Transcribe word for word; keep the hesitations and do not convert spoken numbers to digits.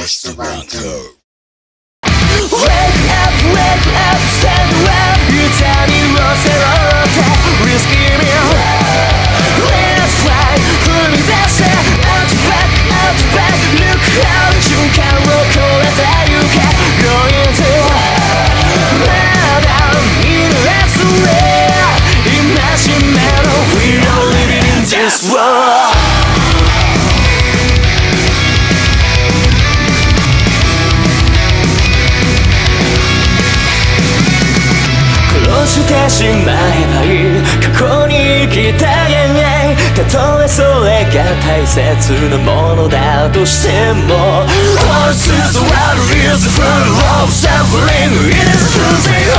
restaurant Wake up, wake up, stand up 痛みを背負って Risky meal Let's fly 踏み出せ Out back, out back Look out 瞬間を超えてゆけ Going to Let out In let's live Imagine metal We are living in this world殺してしまえばいい過去に生きたいたとえそれが大切なものだとしても What is the world is full of suffering It is true